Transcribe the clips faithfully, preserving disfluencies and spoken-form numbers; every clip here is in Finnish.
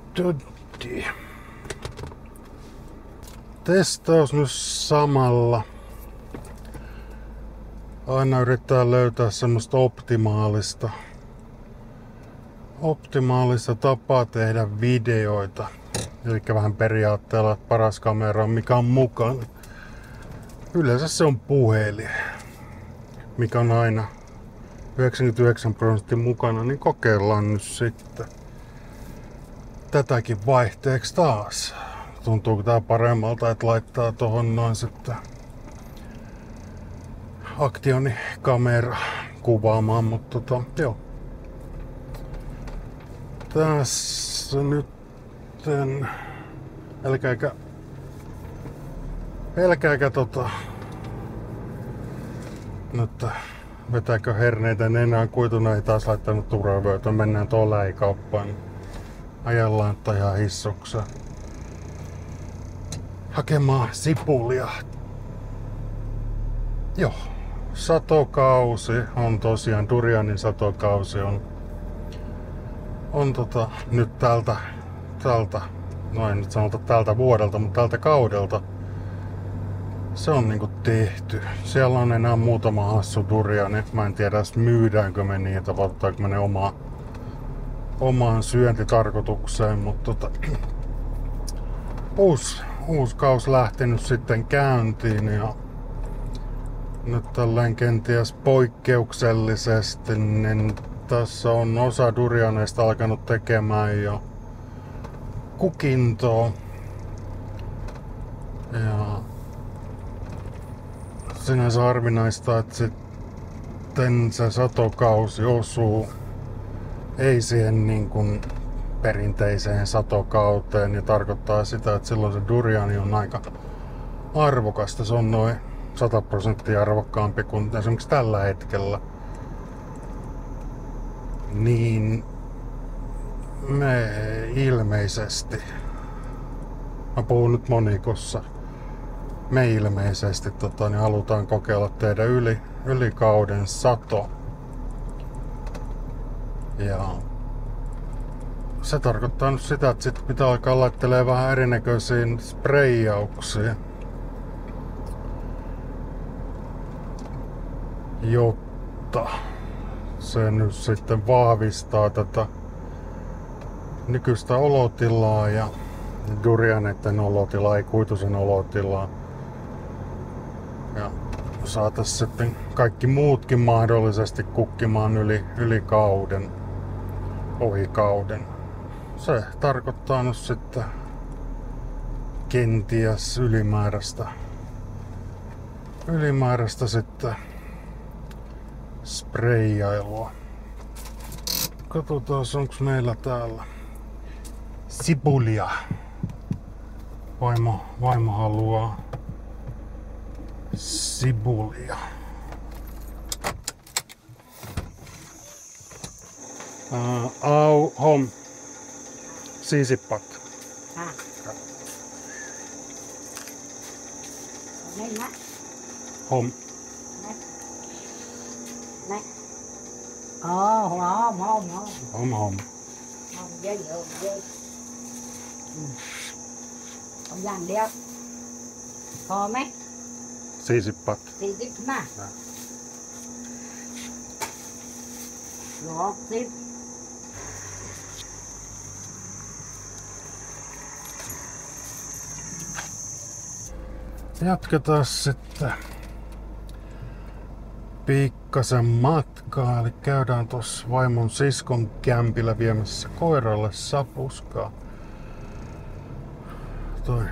Toddi. Testaus nyt samalla. Aina yrittää löytää semmoista optimaalista, optimaalista tapaa tehdä videoita. Eli vähän periaatteella, että paras kamera on mikä on mukana. Yleensä se on puhelin, mikä on aina yhdeksänkymmentäyhdeksän prosenttia mukana, niin kokeillaan nyt sitten tätäkin vaihteeksi taas. Tuntuuko tää paremmalta, että laittaa tohon noin sitten aktionikamera kuvaamaan, mutta tota, joo. Tässä nyt älkääkä älkääkä tota nyt vetääkö herneitä nenään, kuituna ei taas laittanut turvavöitä, mennään tuolla lähikauppaan. Ajellaan ihan hissuksen hakemaan sipulia. Joo, satokausi on tosiaan, durianin satokausi on, on tota, nyt tältä, tältä, no en nyt sanota tältä vuodelta, mutta tältä kaudelta se on niinku tehty. Siellä on enää muutama hassu duriani. Mä en tiedä edes myydäänkö me niitä, vai ottaako me ne omaa, omaan syöntitarkoitukseen, mutta tota, uusi, uusi kausi lähtenyt sitten käyntiin ja nyt tälleen kenties poikkeuksellisesti, niin tässä on osa durianeista alkanut tekemään jo kukintoa. Ja sinänsä harvinaista, että sitten se satokausi osuu ei siihen niin kuin perinteiseen satokauteen, ja tarkoittaa sitä, että silloin se duriani on aika arvokasta. Se on noin sata prosenttia arvokkaampi kuin esimerkiksi tällä hetkellä. Niin me ilmeisesti, mä puhun nyt monikossa, me ilmeisesti tota, niin halutaan kokeilla tehdä yli, yli kauden sato. Ja se tarkoittaa nyt sitä, että sit pitää alkaa laittelemaan vähän erinäköisiä spreijauksia, jotta se nyt sitten vahvistaa tätä nykyistä olotilaa ja durianeiden olotilaa, ei kuitusen olotilaa. Ja saatais sitten kaikki muutkin mahdollisesti kukkimaan yli, yli kauden, ohi kauden. Se tarkoittaa nyt sitten kenties ylimääräistä, ylimääräistä sitten spreijailua. Katsotaan, onko meillä täällä sipulia. Vaimo, vaimo haluaa sipulia. Uh, au, hom. Siisippat. À. Đây nè. Hom. Đây. Đây. Ờ, hom, hom, hom. Hom, hom. Hom dây, hom dây. Ừ. Hom dàn đeo. Hom ấy. Siisippat. Siisip nè. Joo, sip. Jatketaan sitten pikkasen matkaa, eli käydään tuossa vaimon siskon kämpillä viemässä koiralle sapuskaa. Toi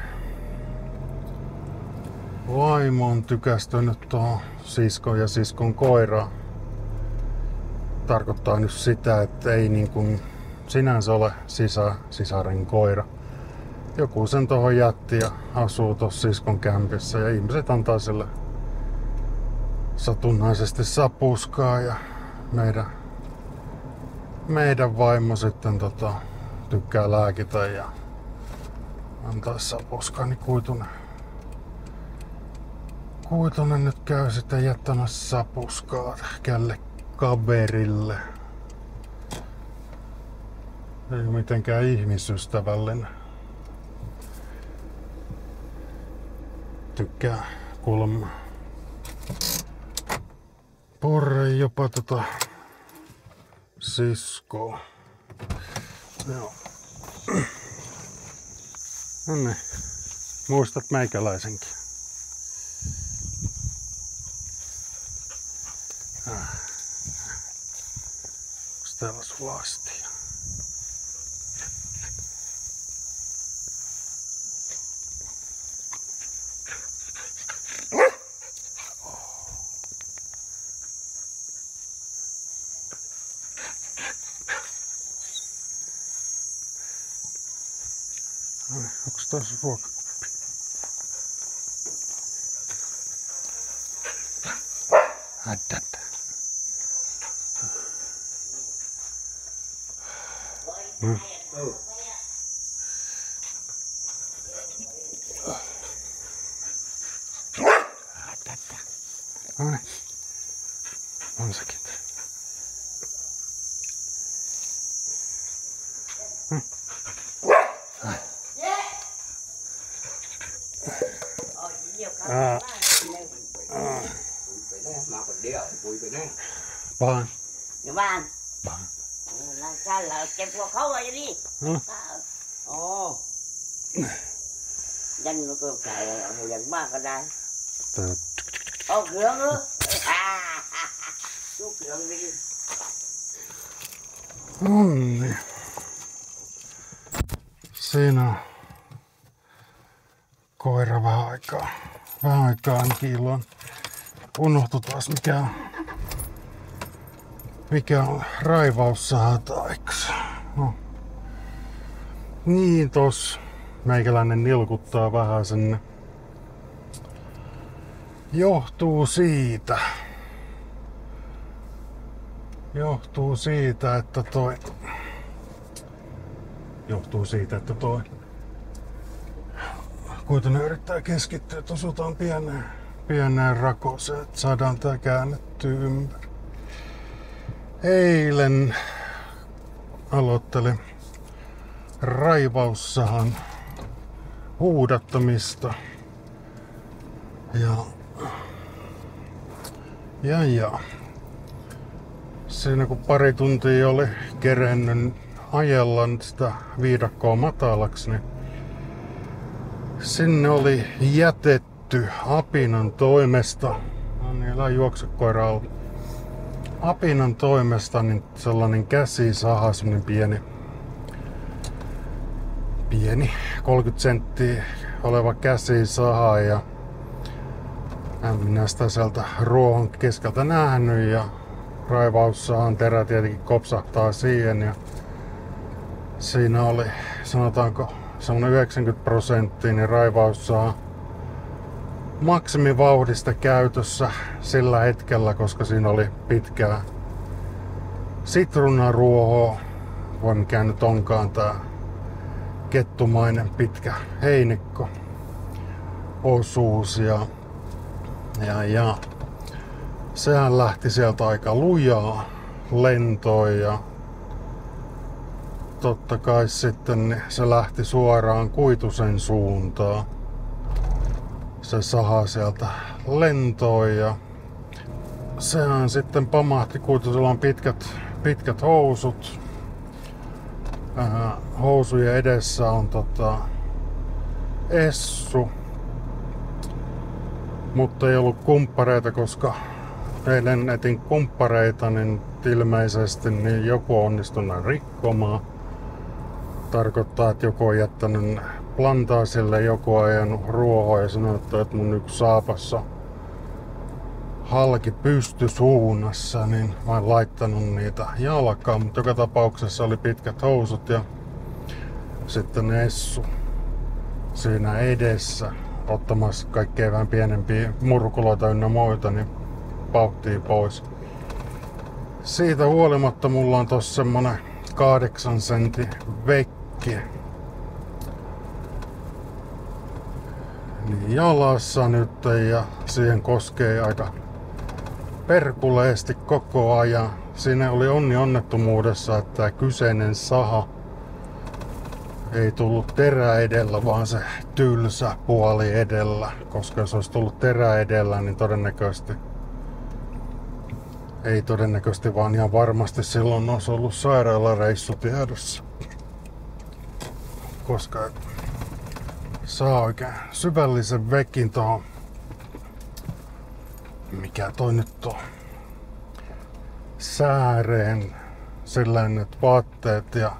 vaimo on tykästynyt tuohon siskon ja siskon koiraan. Tarkoittaa nyt sitä, että ei niin kuin sinänsä ole sisä, sisaren koira. Joku sen tohon jätti ja asuu tossa siskon kämpissä ja ihmiset antaa sille satunnaisesti sapuskaa ja meidän, meidän vaimo sitten tota, tykkää lääkitä ja antaa sapuskaa, niin Kuitunen, Kuitunen nyt käy sitten jättämässä sapuskaa kelle kaverille. Ei mitenkään ihmisystävällinen. Tykkää kuulemma porre jopa tota siskoa. Joo. No niin. Muistat meikäläisenkin. Ah. Onks täällä sulla astia? Onks taas ruokakuppi? Hädätä. Mm. Hädätä. Noniin. On sekin. Mm. À. À. Bạn. Bạn. Bạn. Là sao là kẹp qua khấu rồi đi. Ừ. Ồ. Danh nó cơ phải người dân ba cái đây. Ô gương ư. À. Chú gương đi. Onni. Siinä on koira vähän aikaa. Vähän aikaa ainakin illan. Unohtu taas mikä on, mikä on raivaussahataiksi. No. Niin tos meikäläinen nilkuttaa vähän sen. Johtuu siitä. Johtuu siitä, että toi... Johtuu siitä, että toi... Kuitenkin yrittää keskittyä, että osutaan pieneen, pieneen rakoseen, että saadaan tää käännettyä ympäri. Eilen aloittelin raivaussahan huudattamista. Ja... Ja ja... Siinä kun pari tuntia oli kerennyt ajella sitä viidakkoa matalaksi, niin sinne oli jätetty apinan toimesta, no niin, älä juokse koira alla. Apinan toimesta niin sellainen käsisaha, semmonen pieni, pieni kolmekymmentä senttiä oleva käsisaha, ja en minä sitä sieltä ruohon keskeltä nähnyt, ja raivaussahan terä tietenkin kopsahtaa siihen, ja siinä oli, sanotaanko, semmonen yhdeksänkymmentä prosenttia, niin raivaus saa maksimivauhdista käytössä sillä hetkellä, koska siinä oli pitkää sitruunaruohoa, vai mikä nyt onkaan tää kettumainen pitkä heinikko osuus, ja, ja, ja sehän lähti sieltä aika lujaa lentoon, ja totta kai sitten niin se lähti suoraan Kuitusen suuntaan. Se saha sieltä lentoon, ja sehän sitten pamahti. Kuitusella on pitkät, pitkät housut. Äh, housujen edessä on tota essu. Mutta ei ollut kumppareita, koska eilen etin kumppareita, niin ilmeisesti niin joku on onnistunut rikkomaan. Tarkoittaa, että joku on jättänyt plantaasille, joku on ajanut ruohoa ja sanonut, että mun yksi saapassa halki pystysuunnassa, niin mä oon laittanut niitä jalkaan, mutta joka tapauksessa oli pitkät housut ja sitten essu siinä edessä ottamassa kaikkein vähän pienempiä murkuloita ynnä muita, niin pauhtii pois. Siitä huolimatta mulla on tossa semmonen kahdeksan sentin vekki niin jalassa nyt, ja siihen koskee aika perkuleesti koko ajan. Siinä oli onni onnettomuudessa, että tämä kyseinen saha ei tullut terä edellä, vaan se tylsä puoli edellä. Koska jos olisi tullut terä edellä, niin todennäköisesti ei todennäköisesti, vaan ihan varmasti silloin olisi ollut sairaalareissu tiedossa. Koska saa oikein syvällisen vekin tohon. Mikä toi nyt on? Sääreen. Silleen, että vaatteet ja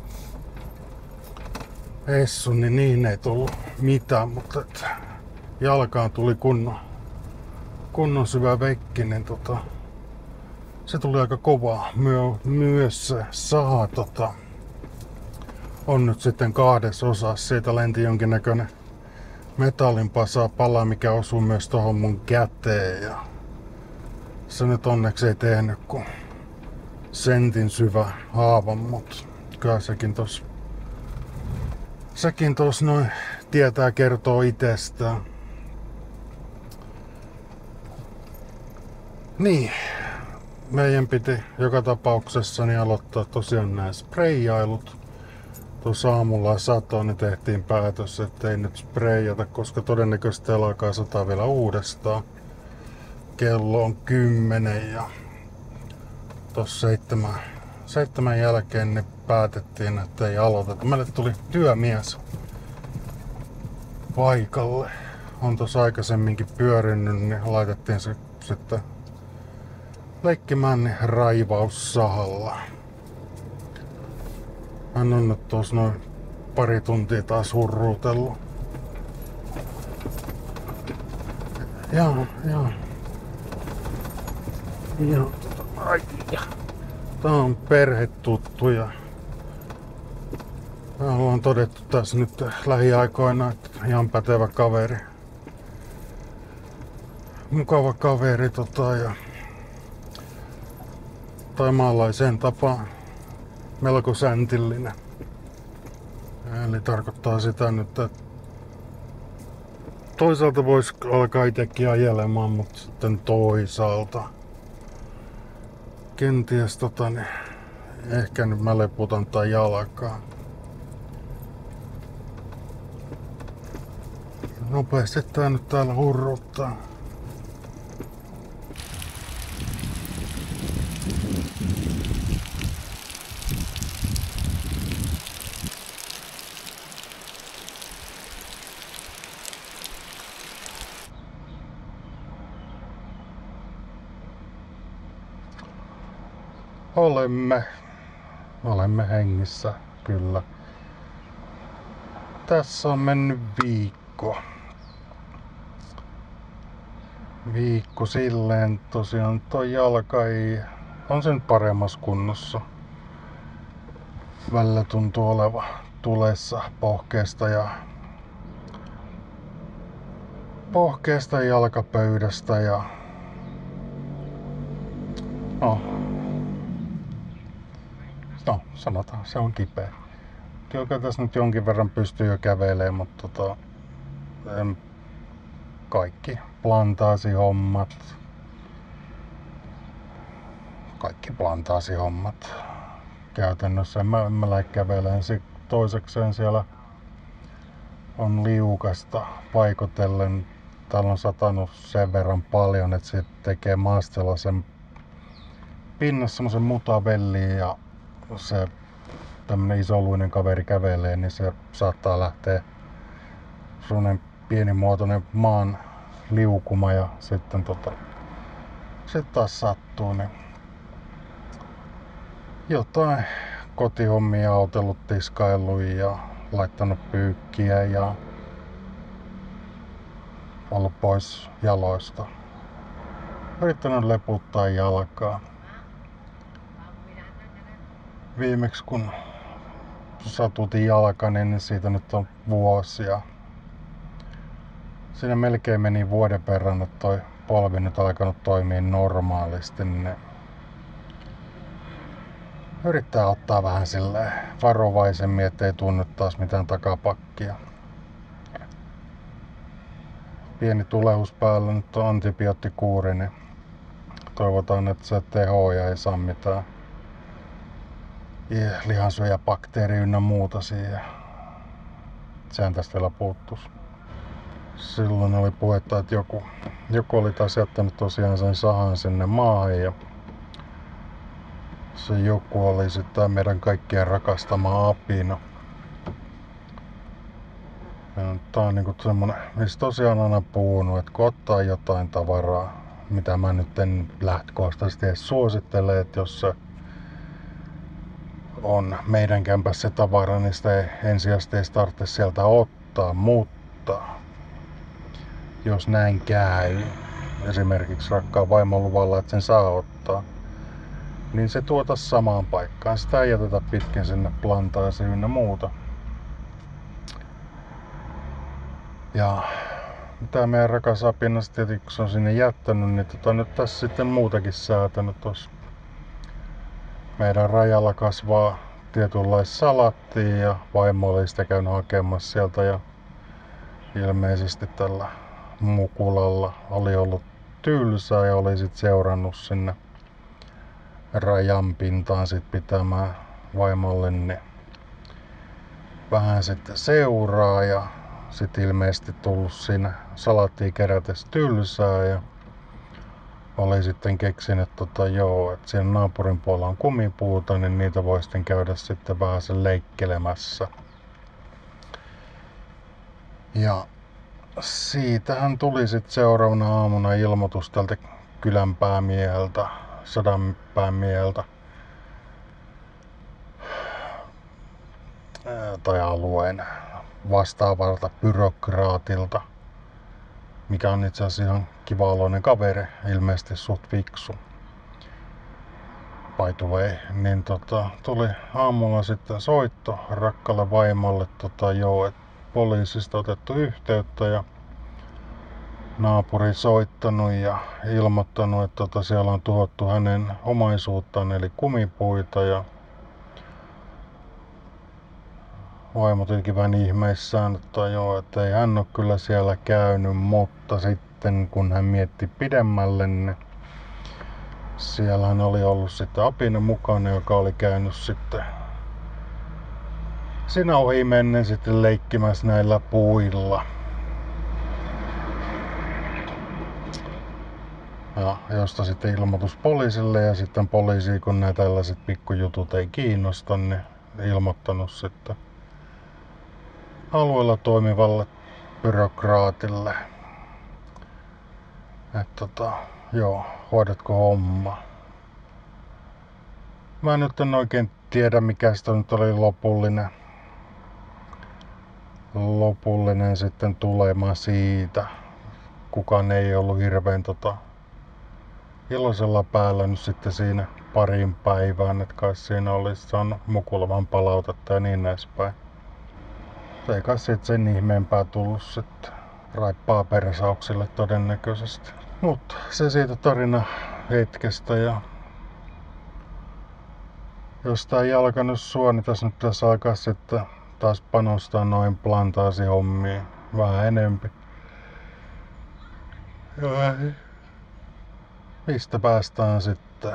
essu, niin niin ei tullut mitään, mutta et jalkaan tuli kunnon, kunnon syvä vekki, niin tota, se tuli aika kovaa. Myö, myös se saa tota, on nyt sitten kahdessa osassa. Siitä lenti jonkinnäköinen metallinpasa pala, mikä osui myös tohon mun käteen. Ja se nyt onneksi ei tehnyt kuin sentin syvä haava, mut kyllä sekin tos, sekin tos noin tietää kertoo itsestään. Niin, meidän piti joka tapauksessa niin aloittaa tosiaan nämä sprayyailut. Tuossa aamulla satoi, niin tehtiin päätös, ettei nyt sprayata, koska todennäköisesti alkaa sataa vielä uudestaan. Kello on kymmenen ja tuossa seitsemän, seitsemän jälkeen niin päätettiin, että ei aloiteta. Meille tuli työmies paikalle. On tuossa aikaisemminkin pyörinyt, niin laitettiin se sitten leikkimään niin raivaussahalla. Hän on nyt tuossa noin pari tuntia taas hurruutellut. Joo, joo. Joo, ai ja. Tää on perhetuttu ja ollaan todettu tässä nyt lähiaikoina, että ihan pätevä kaveri. Mukava kaveri tota ja taimaalaiseen tapaan melko säntillinen. Eli tarkoittaa sitä nyt, että toisaalta voisi alkaa itsekin ajelemaan, mutta sitten toisaalta kenties tota, niin ehkä nyt mä leputan tai jalkaa. Nopeasti tää nyt täällä hurruttaa. Olemme, olemme hengissä, kyllä. Tässä on mennyt viikko. Viikko silleen tosiaan toi jalka ei, on sen paremmassa kunnossa. Välillä tuntuu oleva tulessa pohkeesta ja pohkeesta jalkapöydästä ja no. No, sanotaan, se on kipeä. Kyllä tässä nyt jonkin verran pystyy jo kävelemään, mutta tota, kaikki plantaasihommat, kaikki plantaasihommat käytännössä. Mä en mä lähde kävelemään. Toisekseen siellä on liukasta paikotellen. Täällä on satanut sen verran paljon, että se tekee maastella sen pinnassa semmosen mutavelliin ja se tämmönen isoluinen kaveri kävelee, niin se saattaa lähteä semmonen pienimuotoinen maan liukuma ja sitten tota, sit taas sattuu, niin jotain kotihommia autellut, tiskaillut ja laittanut pyykkiä ja ollut pois jaloista. Yrittänyt leputtaa jalkaa. Viimeksi kun satutin jalkani, niin siitä nyt on vuosia. Siinä melkein meni vuoden verran, että toi polvi nyt alkanut toimia normaalisti. Niin yrittää ottaa vähän silleen varovaisemmin, ettei tunnu taas mitään takapakkia. Pieni tulehus päällä, nyt on antibioottikuuri, niin toivotaan, että se tehoja ei saa mitään lihansyöjäbakteeri ynnä muuta siihen Sehän tästä vielä puuttuisi. Silloin oli puhetta, että joku, joku oli taas jättänyt tosiaan sen sahan sinne maahan ja se joku oli sitten meidän kaikkien rakastama apino. Tää on niinku semmonen, mistä tosiaan aina puhunut, että kun ottaa jotain tavaraa, mitä mä nyt en lähtökohtaisesti edes suosittele, että jos se on meidän kämpässä se tavara, niin sitä ei ensisijaisesti ei tarvitse sieltä ottaa, mutta jos näin käy, esimerkiksi rakkaan vaimon luvalla, että sen saa ottaa, niin se tuota samaan paikkaan. Sitä ei jätetä pitkin sinne plantaasiin ynnä muuta. Ja tää meidän rakas apina tietenkin, kun se on sinne jättänyt, niin tota nyt tässä sitten muutakin säätänyt. Tuossa meidän rajalla kasvaa tietynlaista salattia ja vaimo oli sitä käynyt hakemassa sieltä ja ilmeisesti tällä mukulalla oli ollut tylsää ja oli sit seurannut sinne rajan pintaan sit pitämään vaimolle niin vähän sitten seuraa ja sit ilmeisesti tullut siinä salattia kerätes tylsää ja oli sitten keksinyt tota joo, että siellä naapurin puolella on kumipuuta, niin niitä voi sitten käydä sitten vähän sen leikkelemässä. Ja siitähän tuli sitten seuraavana aamuna ilmoitus tältä kylän päämieheltä, sodan päämieheltä tai alueen vastaavalta byrokraatilta, mikä on itse asiassa ihan kiva-oloinen kaveri, ilmeisesti suht fiksu. By the way, niin tota, tuli aamulla sitten soitto rakkalle vaimolle, tota, joo, että poliisista otettu yhteyttä ja naapuri soittanut ja ilmoittanut, että tota, siellä on tuhottu hänen omaisuuttaan eli kumipuita ja vaimo tietenkin vähän ihmeissään, että joo, että ei hän ole kyllä siellä käynyt, mutta sitten kun hän mietti pidemmälle, niin siellähän oli ollut sitten apina mukana, joka oli käynyt sitten siinä ohi mennen sitten leikkimässä näillä puilla. Ja josta sitten ilmoitus poliisille ja sitten poliisi, kun nämä tällaiset pikkujutut ei kiinnosta, niin ilmoittanut sitten alueella toimivalle byrokraatille, että tota, joo, hoidatko homma. Mä nyt en oikein tiedä mikä sitä nyt oli lopullinen, lopullinen sitten tulema siitä. Kukaan ei ollut hirveän tota, iloisella päällä nyt sitten siinä parin päivään, että kai siinä olisi saanut mukulavan palautetta ja niin edespäin. Ei kai siitä sen ihmeempää tullut sitten raippaa persauksille todennäköisesti. Mutta se siitä tarina hetkestä ja jos tää ei alkanut sua, niin tässä nyt tässä alkaa sitten taas panostaa noin plantaasihommiin vähän enempi. Ja mistä päästään sitten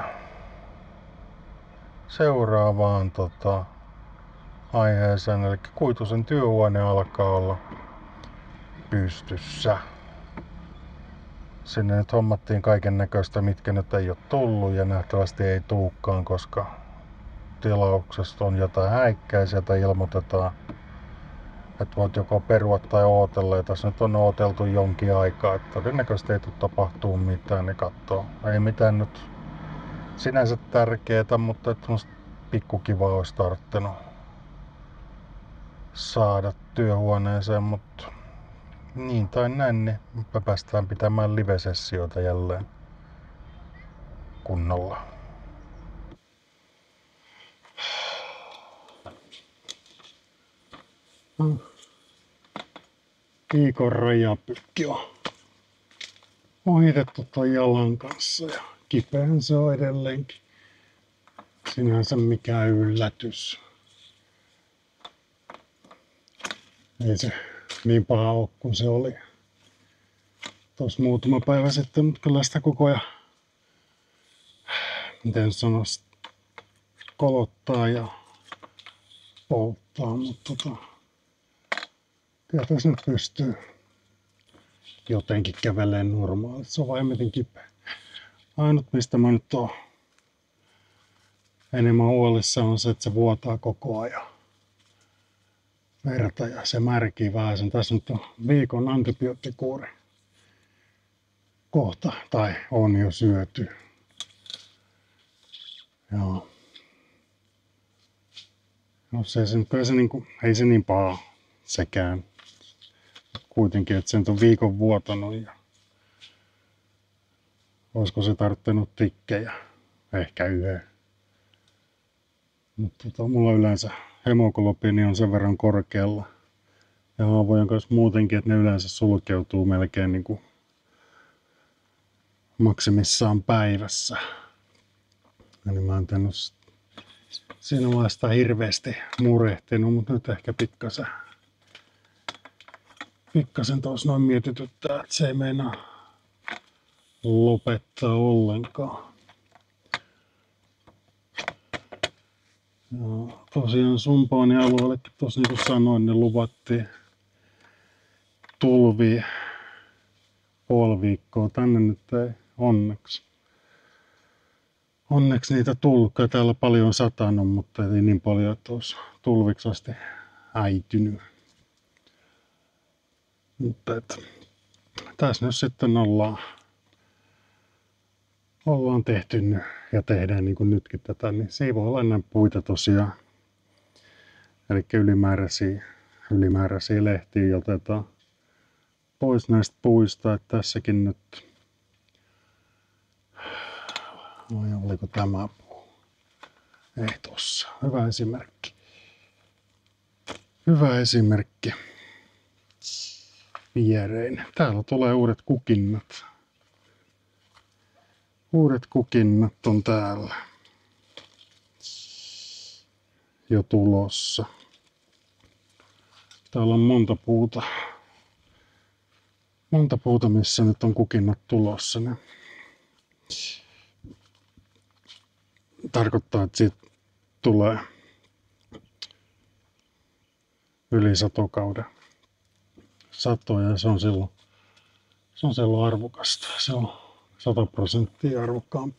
seuraavaan tota, aiheeseen, eli Kuitusen työhuone alkaa olla pystyssä. Sinne nyt hommattiin kaiken näköistä, mitkä nyt ei ole tullut ja nähtävästi ei tuukaan, koska tilauksesta on jotain häikkäisiä tai ilmoitetaan, että voit joko perua tai ootella. Ja tässä nyt on ooteltu jonkin aikaa, että todennäköisesti ei tule tapahtuu mitään, niin katsoo. Ei mitään nyt sinänsä tärkeetä, mutta että pikkukivaa olisi tarttunut saada työhuoneeseen, mutta niin tai näin, niin me päästään pitämään live-sessioita jälleen kunnolla. Viikon rajapykki on ohitettu ton jalan kanssa ja kipeän se on edelleenkin. Sinänsä mikään yllätys. Ei se niin paha ole kuin se oli tuossa muutama päivä sitten, mutta kyllä sitä koko ajan, miten sanoisi, kolottaa ja polttaa, mutta tota, Kyllä tässä nyt pystyy jotenkin kävelemään normaalisti. Se on vaan hemmetin kipeä. Ainut mistä mä nyt oon enemmän huolissa on se, että se vuotaa koko ajan verta ja se märkii vähän sen. Tässä nyt on viikon antibioottikuuri kohta, tai on jo syöty. Joo. No se, se, kyllä se niinku, ei se niin paha sekään. Kuitenkin, että se nyt on viikon vuotanut ja olisiko se tarvittanut tikkejä? Ehkä yhden. Mutta tota, mulla yleensä hemoglobiini on sen verran korkealla ja haavojen kanssa muutenkin, että ne yleensä sulkeutuu melkein niin kuin maksimissaan päivässä. Eli mä en tehnyt siinä vaiheessa hirveästi murehtinut, mutta nyt ehkä pikkasen, pikkasen tuossa noin mietityttää, että se ei meinaa lopettaa ollenkaan. Ja tosiaan Sumpaanin alueellekin tuossa niin kuin sanoin, niin luvattiin tulvi puoli viikkoa. Tänne nyt ei onneksi. Onneksi niitä tulkkoja täällä paljon satanut, mutta ei niin paljon, että olisi tulviksi asti äitynyt. Mutta et, tässä nyt sitten ollaan, ollaan tehty nyt ja tehdään niin kuin nytkin tätä, niin siivoilla ennen puita tosiaan. Eli ylimääräisiä, ylimääräisiä lehtiä otetaan pois näistä puista, että tässäkin nyt. Vai oliko tämä puu? Ei tossa. Hyvä esimerkki. Hyvä esimerkki. Viereinen. Täällä tulee uudet kukinnat. Uudet kukinnat on täällä jo tulossa. Täällä on monta puuta. Monta puuta, missä nyt on kukinnat tulossa. Ne tarkoittaa, että siitä tulee yli satokauden satoja ja se on silloin, se on silloin arvokasta. Se on sata prosenttia arvokkaampi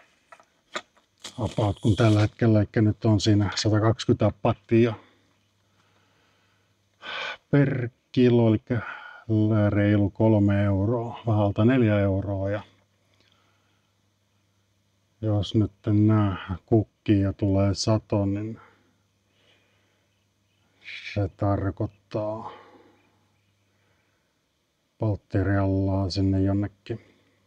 apaut kuin tällä hetkellä, eli nyt on siinä sata kaksikymmentä pattia per kilo, eli reilu kolme euroa, vähän alta neljä euroa. Ja jos nyt nää kukkii ja tulee sato, niin se tarkoittaa Palttiriallaa sinne jonnekin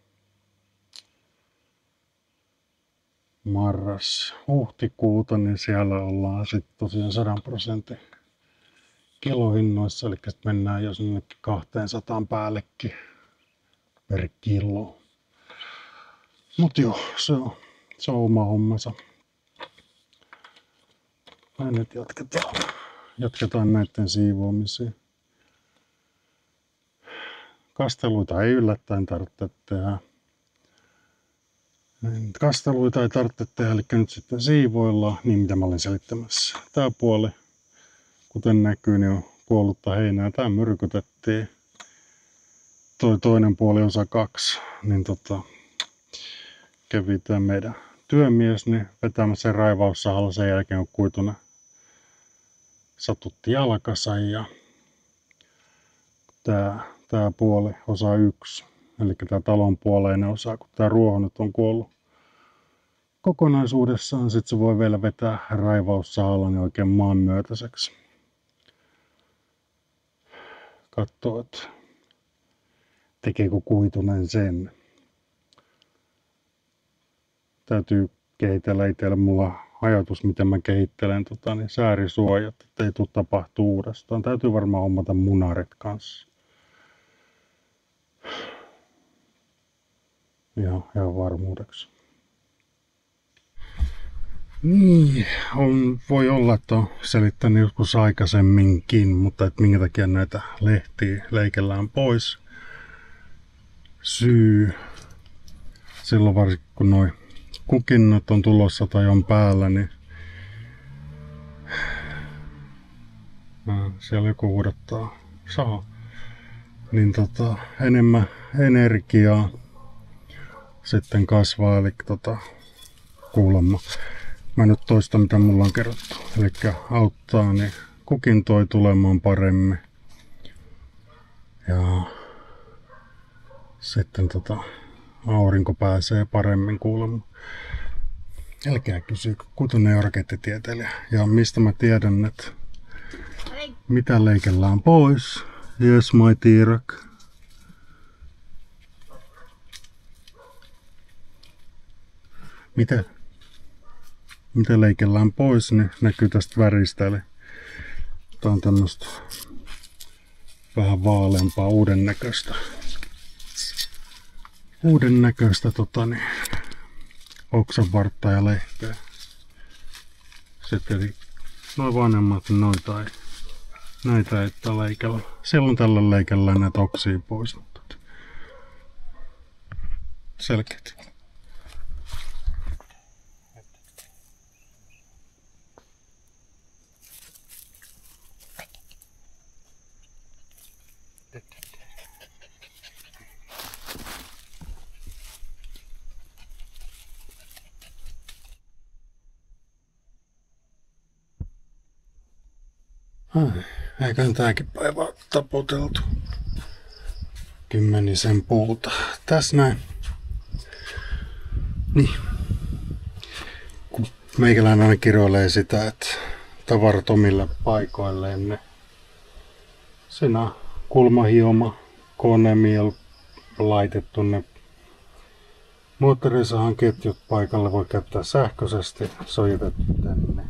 marras huhtikuuta, niin siellä ollaan sitten tosiaan sadan prosentin kilohinnoissa, eli mennään jo sinne kaksisataa päällekin per kilo. Mut joo, se on, se on oma hommansa. Ja nyt jatketaan, jatketaan näiden siivoamisia. Kasteluita ei yllättäen tarvitse tehdä. Kasteluita ei tarvitse tehdä, eli nyt sitten siivoillaan, niin mitä mä olin selittämässä. Tää puoli, kuten näkyy, niin on kuollutta heinää. Tää myrkytettiin. Toi toinen puoli osa kaksi, niin tota, kävi tää meidän työmies niin vetämässä raivaussahalla sen jälkeen, kun kuituna satutti jalkansa. Ja tää, tää puoli osa yksi, eli tää talon puoleinen osa, kun tää ruoho nyt on kuollut kokonaisuudessaan, sit se voi vielä vetää raivaussahalla niin oikein maan myötäiseksi. Katsoo, että tekeekö kuitunen sen. Täytyy kehitellä itselle, mulla on ajatus miten mä kehittelen tota, niin säärisuojat, ettei tule tapahtuu uudestaan. Täytyy varmaan hommata munarit kanssa. Ihan, ihan varmuudeksi. Niin, on, voi olla, että on selittänyt joskus aikaisemminkin, mutta et minkä takia näitä lehtiä leikellään pois. Syy, silloin varsinkin kun noi kukinnat on tulossa tai on päällä, niin siellä joku huudattaa saa, niin tota, enemmän energiaa sitten kasvaa, eli tota, kuulemma. Mä nyt toista mitä mulla on kerrottu, eli auttaa niin kukin toi tulemaan paremmin. Ja sitten tota, aurinko pääsee paremmin kuulemma. Älkää kysy, kutunen ja rakettitieteilijä. Ja mistä mä tiedän, että mitä leikellään pois. Yes, my tiirak. Mitä? Mitä leikellään pois, niin näkyy tästä väristä. Eli tää on tämmöstä vähän vaaleampaa, uuden näköistä. Uuden näköistä tota niin, oksanvartta ja lehteä. Sitten noin vanhemmat noita ei, näitä ei leikellä. Silloin tällä leikellään näitä oksia pois. Selkeät. Eiköhän tääkin päivä ole taputeltu. Kymmenisen puuta. Tässä näin. Niin. Kun meikäläinen aina kirjoilee sitä, että tavarat omille paikoilleen, niin siinä kulmahioma kone, miel laitettu ne moottorisahan ketjut paikalle, voi käyttää sähköisesti, sojitettu tänne.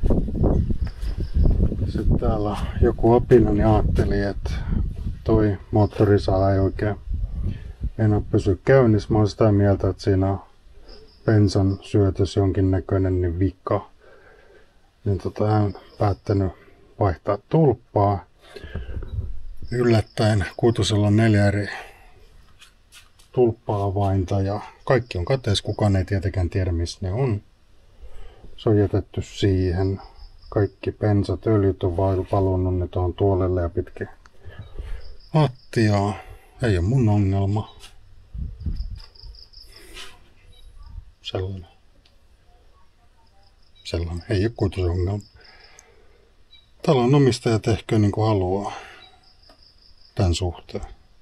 Sitten täällä joku opinani ajatteli, että toi moottorisaha ei oikein enää pysy käynnissä. Mä oon sitä mieltä, että siinä on bensan syötös jonkinnäköinen niin vika. Niin tota, hän on päättänyt vaihtaa tulppaa. Yllättäen Kuitosella on neljä eri tulppa-avainta ja kaikki on kateessa. Kukaan ei tietenkään tiedä, missä ne on. Se on jätetty siihen. Kaikki bensat, öljyt on valunut ne tuohon tuolelle ja pitkin lattiaa. Ei ole mun ongelma. Sellainen. Sellainen. Ei ole Kuitosen ongelma. Talon omistaja tehköön niin kuin haluaa. Tän suhteen.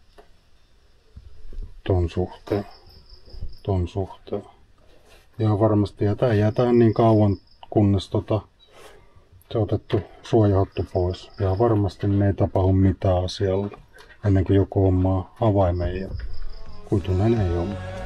Ton suhteen. Ton suhteen. Ja varmasti. Ja tää jää tähän niin kauan, kunnes tota se on otettu suojahattu pois. Ja varmasti ne ei tapahdu mitään asialla ennen kuin joku omaa avaimen ja Kuitunen ei ole.